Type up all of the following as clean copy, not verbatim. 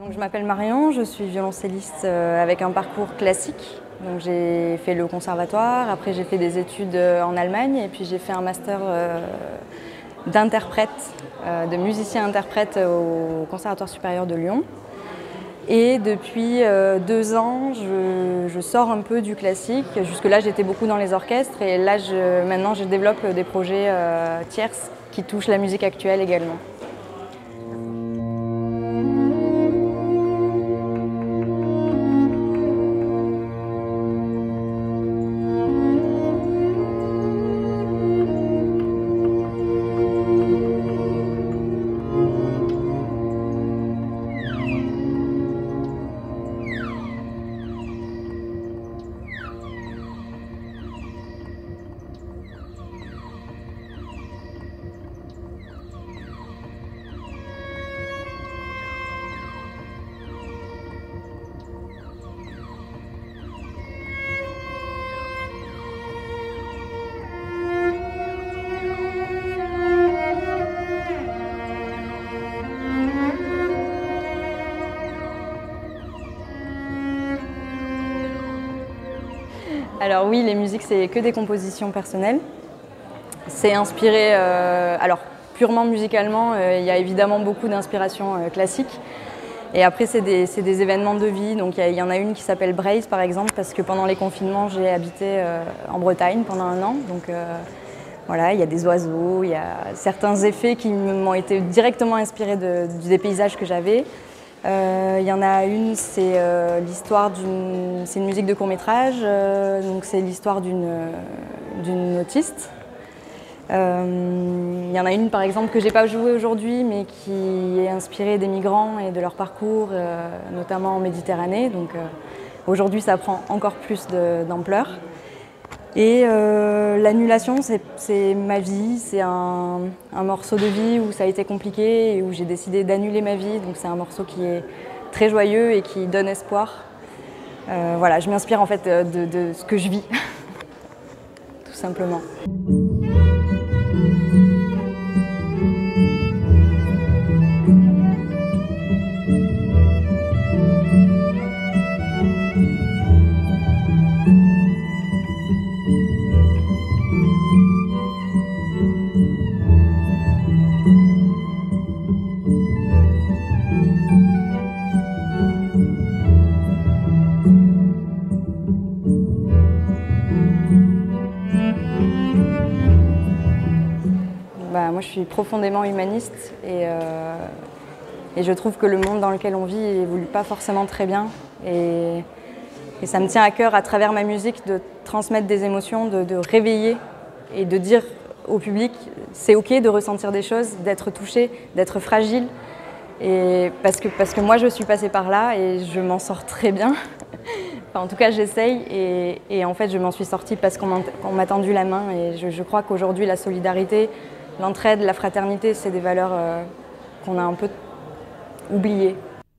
Donc, je m'appelle Marion, je suis violoncelliste avec un parcours classique. Donc, j'ai fait le conservatoire, après j'ai fait des études en Allemagne et puis j'ai fait un master d'interprète, de musicien-interprète au Conservatoire supérieur de Lyon. Et depuis 2 ans, je sors un peu du classique. Jusque-là, j'étais beaucoup dans les orchestres et là, maintenant, je développe des projets tierces qui touchent la musique actuelle également. Alors oui, les musiques, c'est que des compositions personnelles. C'est inspiré, alors purement musicalement, il y a évidemment beaucoup d'inspiration classique. Et après, c'est des événements de vie. Donc il y en a une qui s'appelle Braise, par exemple, parce que pendant les confinements, j'ai habité en Bretagne pendant 1 an. Donc voilà, il y a des oiseaux, il y a certains effets qui m'ont été directement inspirés des paysages que j'avais. Il y en a une, c'est l'histoire c'est une musique de court-métrage, donc c'est l'histoire d'une autiste. Il y en a une par exemple que j'ai pas jouée aujourd'hui mais qui est inspirée des migrants et de leur parcours, notamment en Méditerranée. Donc aujourd'hui ça prend encore plus d'ampleur. Et l'annulation, c'est ma vie, c'est un morceau de vie où ça a été compliqué et où j'ai décidé d'annuler ma vie. Donc c'est un morceau qui est très joyeux et qui donne espoir. Voilà, je m'inspire en fait de ce que je vis, tout simplement. Moi, je suis profondément humaniste et je trouve que le monde dans lequel on vit n'évolue pas forcément très bien. Et ça me tient à cœur, à travers ma musique, de transmettre des émotions, de réveiller et de dire au public c'est ok de ressentir des choses, d'être touché, d'être fragile. Et parce que moi, je suis passée par là et je m'en sors très bien. Enfin, en tout cas, j'essaye et en fait, je m'en suis sortie parce qu'on m'a tendu la main. Et je crois qu'aujourd'hui, la solidarité, l'entraide, la fraternité, c'est des valeurs qu'on a un peu oubliées.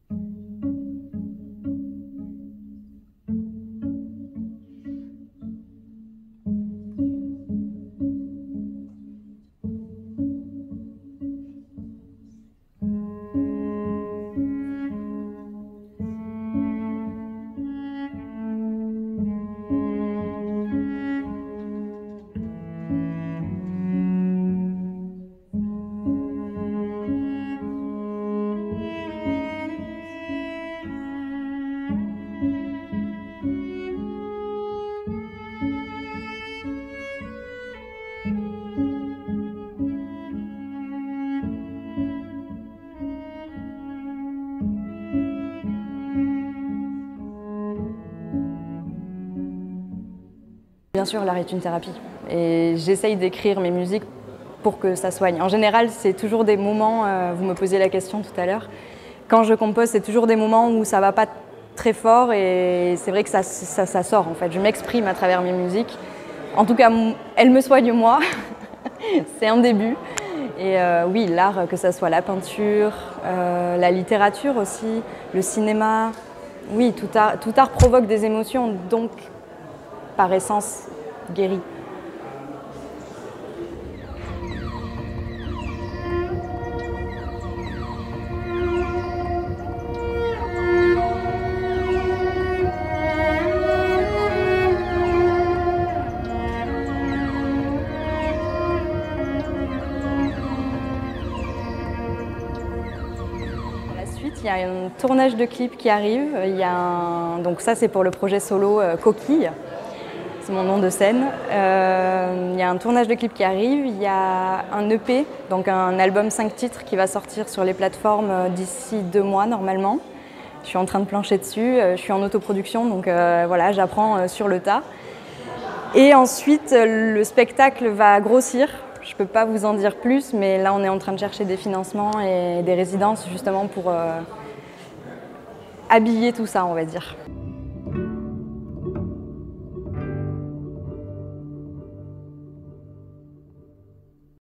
Bien sûr, l'art est une thérapie et j'essaye d'écrire mes musiques pour que ça soigne. En général, c'est toujours des moments, vous me posiez la question tout à l'heure, quand je compose, c'est toujours des moments où ça va pas très fort et c'est vrai que ça sort en fait. Je m'exprime à travers mes musiques. En tout cas, elles me soignent moi, c'est un début. Et oui, l'art, que ce soit la peinture, la littérature aussi, le cinéma, oui, tout art provoque des émotions, donc par essence guérit. il y a un tournage de clip qui arrive. Donc ça, c'est pour le projet solo Coquille. C'est mon nom de scène. Il y a un tournage de clip qui arrive. Il y a un EP, donc un album 5 titres qui va sortir sur les plateformes d'ici 2 mois normalement. Je suis en train de plancher dessus. Je suis en autoproduction, donc voilà, j'apprends sur le tas. Et ensuite, le spectacle va grossir. Je ne peux pas vous en dire plus, mais là, on est en train de chercher des financements et des résidences justement pour habiller tout ça, on va dire.